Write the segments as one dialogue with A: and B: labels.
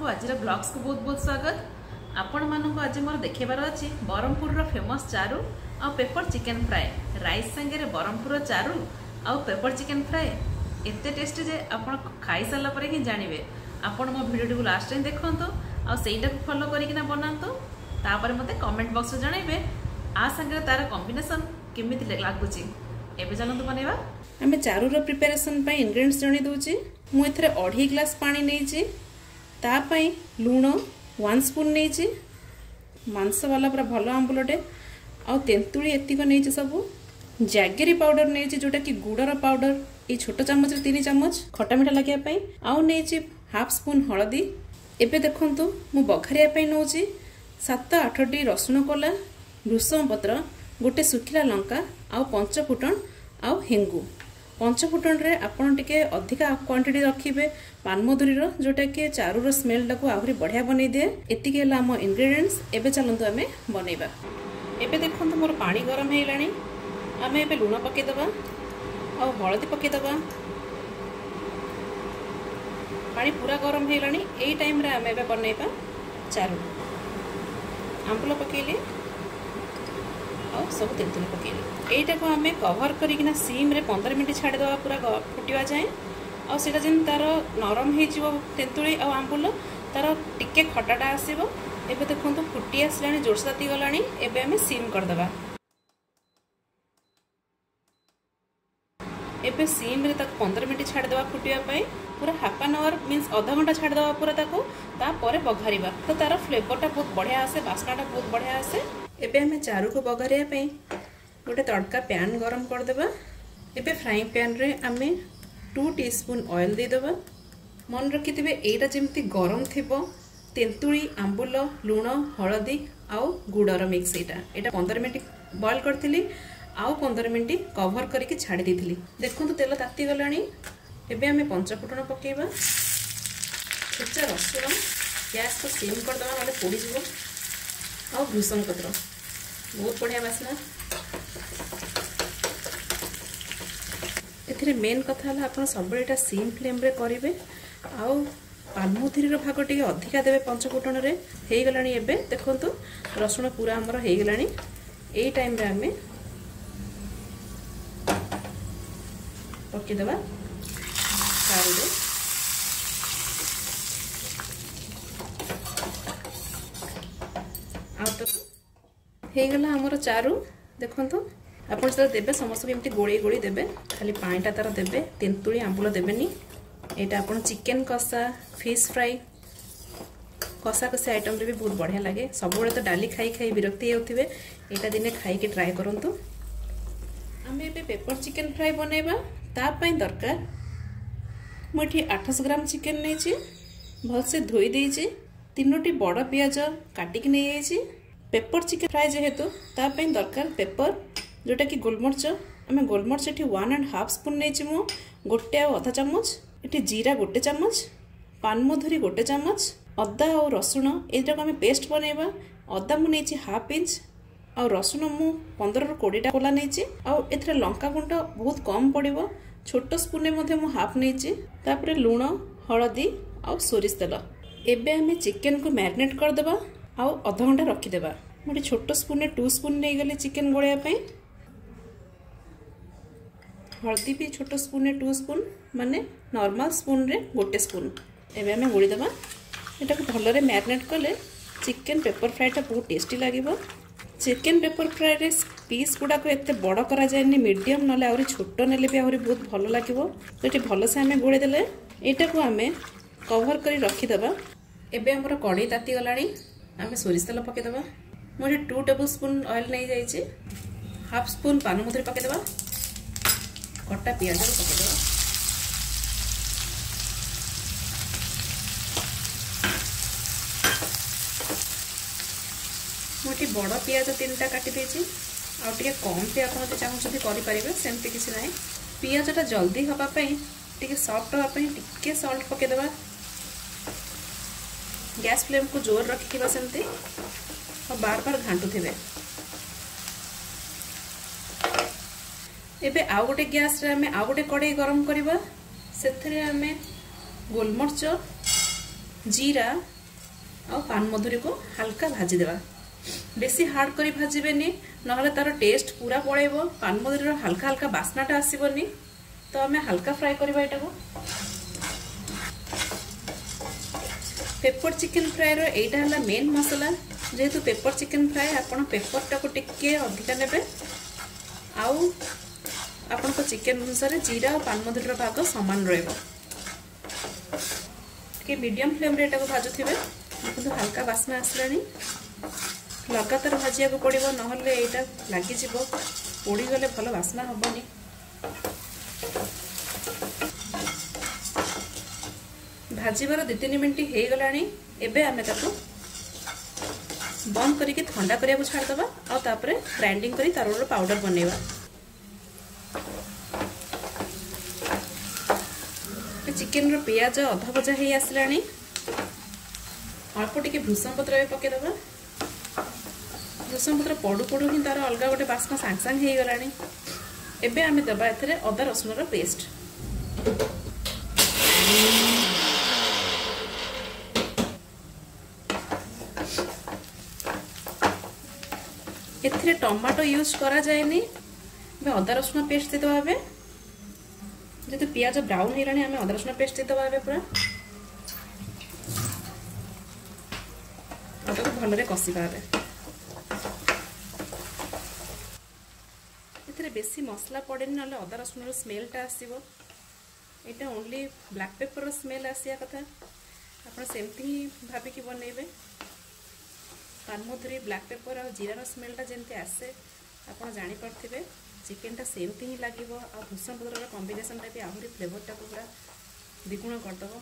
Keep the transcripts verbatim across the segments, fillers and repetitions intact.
A: आज ब्लॉग्स को बहुत बहुत स्वागत। आपण मानक आज मोर देखेबार अच्छी ब्रह्मपुर फेमस चारू आ पेपर चिकेन फ्राए राइस संगे ब्रह्मपुर चारू आ पेपर चिकेन फ्राए एते टेस्टी जे आपण खाई सारा पर ही जानवे। आपण मो वीडियो को लास्ट टाइम देखंतो आ सेटा को फॉलो करिकिना बनांतो तापर मते कमेंट बॉक्स में जणाइबे आ संगे तार कॉम्बिनेशन केमिति लागुची। एबे चलंतु बनेबा। हमें चारू रो प्रिपरेशन पई इंग्रेडिएंट्स जणी दोची। मु एथरे अढ़ी ग्लास पानी नेची, ता पई लूण वन स्पून नेची, मांस वाला पूरा भल आंबुलटे आ तेंतुली एतिक नेची, सब जैगरी पाउडर नेची जोटा कि गुड़र पाउडर ये छोट चम्मच रे तीन चम्मच खटा मिठा लगे पई आउ नेची हाफ स्पून हळदी। एबे देखंतु मु बघारिया पई नोची सात आठ टी रसुण कोला, भृषम पत्र, गोटे सुखिला लंका आउ पंच फुटण आउ हेंगु। पंच फुटण रे आपण टिके अधिका क्वांटिटी रखिबे पानमधुरी रो जोटा कि चारू रो स्मेल टाको आहुरी बढ़िया बनै दिए। एतिके ला हम इंग्रेडिएंट्स। एबे चलंतु हमें बनेबा। एबे देखंतु मोर पानी गरम हेलानी। आमे एबे लूण पके दबा आ हळदी पके दबा। पानी पूरा गरम हेलानी। एई टाइम रे आमे एबे बनेबा चारू। आंबुल पकेली और सब तेंतुली पकेली। एटा को आमे कवर करिकिना सीम रे पंद्रह मिनट छाड़ दवा पूरा फुटिवा जाए और सेटा जेन तार नरम हे जिवो तेंतुली आ आंबुल तार टिके खटाटा आसीबो। एबे देखंतु फुटी आसलानी, जोरसे ताती गलानी। एबे आमे सीम कर दबा। एबे सीम रे तक पंद्रह मिनट छाड़ दवा फुटिवा पई। पूरा हाफ एन आवर मींस आधा घंटा छाड़ दवा पूरा ताको। ता परे बघारिबा तो तार फ्लेवरटा बहुत बढ़िया आसे, बास्नाटा बहुत बढ़िया आसे। एबे हमें चारू को बघारिया पई गोटे तड़का पैन गरम कर देबा। एबे फ्राइंग पैन रे आमे टू टीस्पून ऑयल दे देबा। मन रखिथिबे एटा जेमती गरम थिबो तेंतुली, आंबुल, लूण, हळदी आउ गुड़र मिक्स। एटा एटा पंद्रह मिनट बॉईल करथिली आउ पंद्रह मिनट कवर करके छाड़ी देथिली। देखंतु तेल ताती गलानी। एबे हमें पंच फुटण पकेबा, छेचा रसुण, गैस को सिम कर दबा नले पोड़ी जिवो आ भृषम पत्र बहुत बढ़िया बास्ना। एथिरे मेन कथा है आप सब सीम फ्लेम रे करेंगे। आउ पानमधुरी भाग टे अधिका देवे पंच फुटण रे हे गलानी। एबे देखंतु रसुण पूरा हमर हे गलानी। एई टाइम रे हमें पके देबा चारू रे। हे गला हमर चारू। देखंतु आपण से देबे समस्त एमती गोळी गोळी देबे, खाली पानीटा तार देबे, तेंतुली आंबुल देबेनी। एटा आपण चिकेन कषा, फिश फ्राई, कषा कषा आइटम रे भी बहुत बढ़िया लगे। सब बळे तो डाली खाई खाई विरक्ति होथिबे, एटा दिने खाई के ट्राई करंतु। हमें एबे पेपर चिकेन फ्राई बनेबा। ता पई दरकार मोठी आठ सौ ग्राम चिकेन नेची, भल से धोई देइची, तीनोटी बड़ पियाज काटी के नै आइची। पेपर चिकेन फ्राई जेहेतु ता पई दरकार पेपर जोटा कि गोलमर्च। आम गोलमर्च ये वन एंड हाफ स्पून नहीं मु, गोटे आधा चामच, ये जीरा गोटे चामच, पानमधुरी गोटे चामच, अदा और रसुण यहाँ आम पेस्ट बनैबा। अदा मु नहीं हाफ इंच आ रसुण मु पंद्रह रु कोड़े कोला नहीं। आउ लंका गुंड बहुत कम पड़ो, छोट स्पून मु हाफ नहीं। तापर लूण, हलदी आ सोरिष तेल। एबे आम चिकेन को मैरिनेट करदेबा आउ अध घंटा रखीदेबा। गोटे छोट स्पून टू स्पून नहीं गले चिकेन गोलिया। हल्दी भी छोट स्पून टू स्पून माने नॉर्मल स्पून रे गोटे स्पून। एबे आम गोली देबा। एटा को भलरे मैरिनेट कले चिकेन पेपर फ्राईटा बहुत टेस्टी लागिबो। चिकेन पेपर फ्राई रे पीस गुडा को एते बड़ करा जायनी, मीडियम नले आउरी छोट नेले भी आउरी बहुत भल लागिबो। तो एटी भल से आम गोली देले एटा को आम कवर करी रखी देबा। एबे हमर कढ़ी ताती गलानी। आम सोरिष तेल पके देबा। मोटे टू टेबल स्पून ऑयल नहीं जाइए। हाफ स्पून पानमधुरी पके देबा। कटा पियाज पके देबा। मोटी बड़ पियाज तीन टा काटी देछि। आ टिके कम पे आपण चाहूँ करि परिबे, सेमती किछि नाही। पियाजटा जल्दी हवा पई टिके सॉफ्ट हवा पई टिके सॉल्ट पके देबा। गैस फ्लेम को जोर रखिबा सेमती और बार बार घांटू थे। एबे आउ गोटे गैस रे आमे आउ गोटे कड़ाई गरम करबा। सेथरे आमे गोलमर्च, जीरा आ पान मधुरी को हल्का भाजी देवा। बेसी हार्ड करी भाजबेनी नहले तार टेस्ट पूरा पळेबो, पान मधुरी हल्का हल्का बास्नाटा आसीबनी। तो आमे हल्का फ्राई करबा एटा को। पेपर चिकेन फ्राई रो एटा हला मेन मसला। जेहेतु पेपर चिकेन फ्राई आपण पेपर टाको टिके अधिका नेबे आउ आपण को चिकेन अनुसार जीरा और पान मधुरी भाग समान रहइबो। के मीडियम फ्लेम रे एटा को भाजुथिबे किंतु हल्का बास्ना आसलानी। लगातार भाजिया को पड़िबो नहले एटा लागि जिवो, पोड़ी गले भलो बास्ना हबनी। भाजीबार दो तीन मिनट हे गलानी। एबे आमे ताको बंद करके ठंडा करिया को छाड़ दबा और तापरे ग्राइंडिंग करी तार पाउडर बनेवा। चिकेन रो पियाज अधा भजा हे आसलानी। अल्प टिके भृषम पत्र पके दबा। भृषम पत्र पड़ू पड़ू ही तार अलग गोटे बास्ना सांग सांग हे गलानी। एबे आमे दबा एथरे अदा रसुन रो पेस्ट। एथरे टमाटो यूज करा जाएनी। बे अदा रसुन पेस्ट दे दबा। बे जेतु पियाज ब्राउन हेलानी आमे अदा रसुन पेस्ट दे दबा। बे पूरा अदा को भलरे कसिबा। बे एथरे बेसी मसला पड़ेनी नले अदा रसुन रो स्मेल टा आसीबो। एटा ओनली ब्लैक पेपर रो स्मेल आसिया कथा। आपण सेमती ही भाबी की बनेबे। पान मधुरी ब्लैक पेपर और जीरा रो स्मेल टा जेंते आसे आपण जानि परथिबे। चिकेन टा सेमती ही लागिबो आ भूषण पत्र रो कॉम्बिनेशन टा भी आहुरी फ्लेवर टा पूरा द्विगुण कर दबो।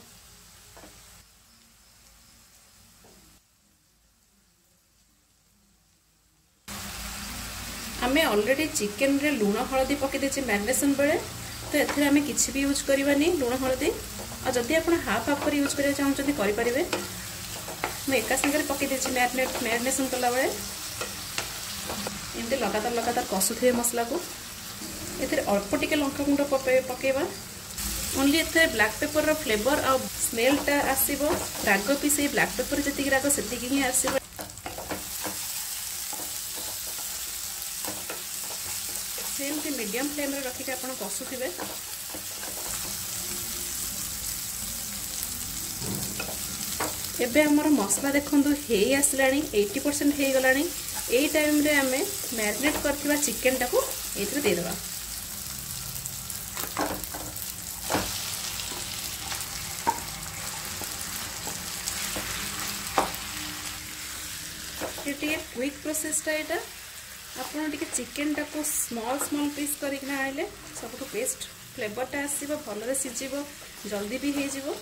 A: आमे ऑलरेडी चिकेन रे लूण हळदी पके देछि मैरिनेशन बेले। तो एथरे आमे किछि भी यूज करबानी लूण हळदी। आ जदि आपण हाफ हाफ कर यूज करिया चाहउछथि करि परिबे। मैं एका संगे पके देछि मैरिनेट मैरिनेशन कला बेले। एमते लगातार लगातार कसुथे मसला को। एथरे अल्प टिके लंका गुंड पकेबा। ओनली एथरे ब्लैक पेपर रो फ्लेवर और स्मेल टा आसीबो। राग पी से ब्लैक पेपर जति राग सेति ही आसीबो। सेमती मीडियम फ्लेम रे रखिके आपण कसुथिबे। एबे हमर मसला देखंदु हे आसलानी अस्सी परसेंट हे गलानी। एई टाइम रे हमें मैरिनेट करथिबा चिकेन टाको एथरे दे देबा। ये क्विक प्रोसेस टा एटा। आपण टिके चिकेन टाको स्मॉल स्मॉल पीस करिकना आइले सबको पेस्ट फ्लेवर टा आसीबो, भलरे सिजिबो, जल्दी भी हे जिवो।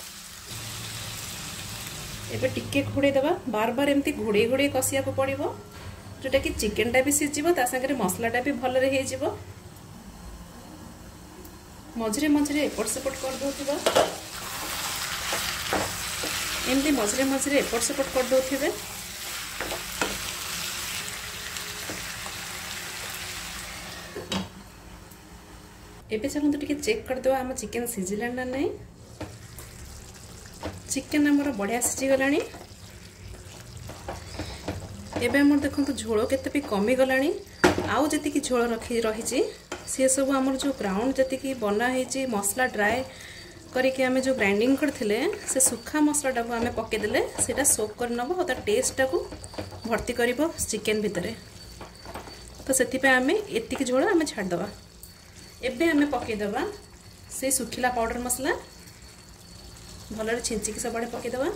A: एबे टिके घोड़े दबा। बार बार एमती घोड़े घोड़े कसिया को पड़िबो जोटा कि चिकेन टा भी सिजिबो ता संगे मसला टा भी भलरे हे जिवो। मझरे मझरे एपट सेपट कर दोथिबो। एमती मझरे मझरे एपट सेपट कर दोथिबे। एबे चलंतु टिके चेक कर दो हम चिकेन सिजिला ना नहीं। चिकेन हमर बढ़िया सिझी गलानी। एबे हमर देखंतु झोल केते भी कमी गलानी। आउ जति की झोल रखी रही छी से सब हमर जो ग्राउंड जति की बना है छी मसला ड्राई करके हमें जो ग्राइंडिंग करथिले से सुखा मसला टाको हमें पके देले सेटा सोक कर नबो और टेस्ट टाको भर्ती करिवो चिकेन भितरे। तो सेति पे हमें एतिकी झोल हमें छाड़ दबा। एबे हमें पके दबा से सुखिला पाउडर मसला भलरे छिंची के सबड़े पके दबा।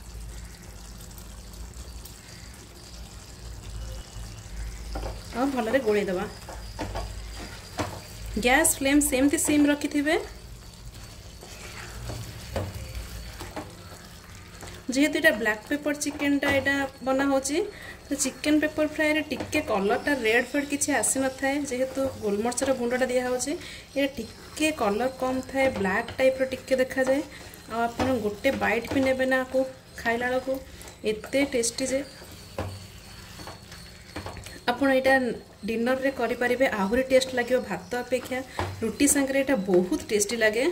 A: और भलरे गोळे दबा। गैस फ्लेम सेमती सिम रखी थिबे। जेहेतु एटा ब्लैक पेपर चिकेन टा एटा बना होची तो चिकेन पेपर फ्राई रे टिके कलर टा रेड फेड किछि आसी न थाए। जेहेतु गोलमरच रो गुंडा दिया होची ए टिके कलर कम थाए, ब्लैक टाइप रो टिके देखा जाए। आ आपण गोटे बाइट भी नेबे ना को खाइला को एते टेस्टी जे आपण एटा डिनर रे करि परिबे। आहुरी टेस्ट लागियो भात अपेक्षा रुटी संगे एटा बहुत टेस्टी लागे।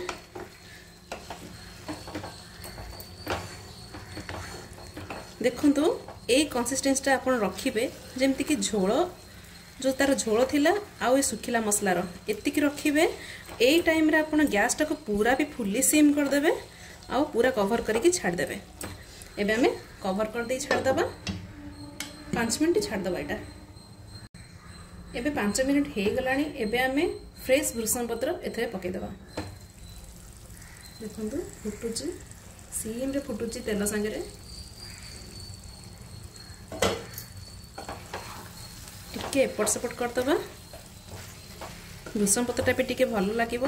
A: देखंतु ए कंसिस्टेंसटा आपण रखिबे जेमति कि झोल जो तार झोल थिला आउ ए सुखिला मसलार एतिकी रखिबे। ए टाइम रे आपण गैस टाको पूरा भी फुल्ली सिम कर देबे आउ पूरा कवर करके छाड़ देबे। एबे हमें कवर कर दे छाड़ दबा पाँच मिनट छाड़ दबा। एटा एबे पाँच मिनट हे गलानी। एबे हमें फ्रेश भृषण पत्र एथरे पके दबा। देखंतु फुटुची सिम रे फुटुची तेल संगे टिके एपट सेपट करदबा। भृषण पत्रटा भी टिके भल लागिबो।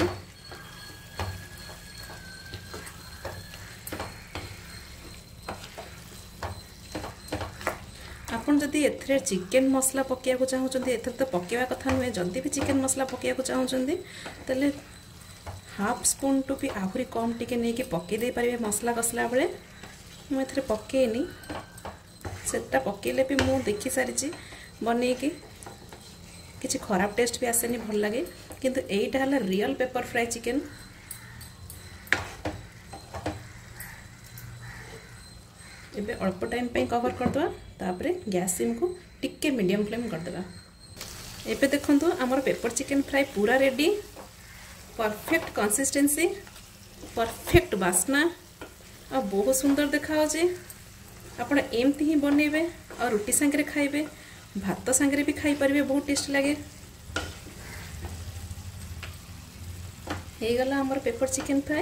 A: आपन जदि एथरे चिकेन मसला पकेया को चाहउचंदी एथरे तो पकेवा कथा नुहे। जदि भी चिकेन मसला पकेया को चाहउचंदी तले हाफ स्पून टू भी आहुरी कम टिके नहीं कि पके दे पारिबे। मसला कसला बेले मु एथरे पकेनी सेटा पकेले भी मु देखि सारिची बने कि किसी खराब टेस्ट भी आसेनी भल लगे। किंतु एटा हला रियल पेपर फ्राई चिकेन। एबे अल्प टाइम पे कवर कर दवा तापरे गैस सिम को टिके मीडियम फ्लेम कर देबा। एबे देखंतु हमर पेपर चिकेन फ्राई पूरा रेडी। परफेक्ट कंसिस्टेंसी परफेक्ट बास्ना और बहुत सुंदर देखा जे। आपण एमती ही बनेबे और रोटी संगे खाइबे भात संगे भी खाई पारिबे बहुत टेस्ट लगे। हे गला हमर पेपर चिकेन फ्राई।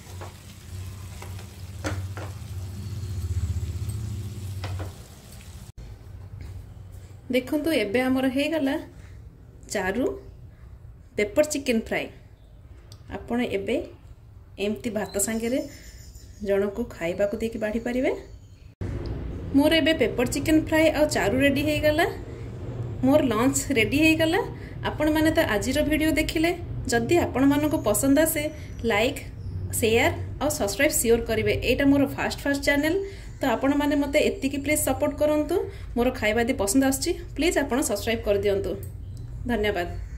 A: देखंतु एबे हमर हे गला चारू पेपर चिकेन फ्राई। आपण एबे एमती भात संगे जन को खाइबा को देकी बाढ़ी पारिबे। मोर एबे पेपर चिकेन फ्राई और चारू रेडी हे गला। मोर लंच रेडी हे गला। आपण माने तो आजिर वीडियो देखिले जदि आपण मानको को पसंद आसे लाइक शेयर और सब्सक्राइब श्योर करिवे। एटा मोर फास्ट फास्ट चैनल तो आपण माने मते एतिकी प्लीज सपोर्ट करंतु। मोर खाइबा दे पसंद आछि प्लीज आपण सब्सक्राइब कर दियंतु। धन्यवाद।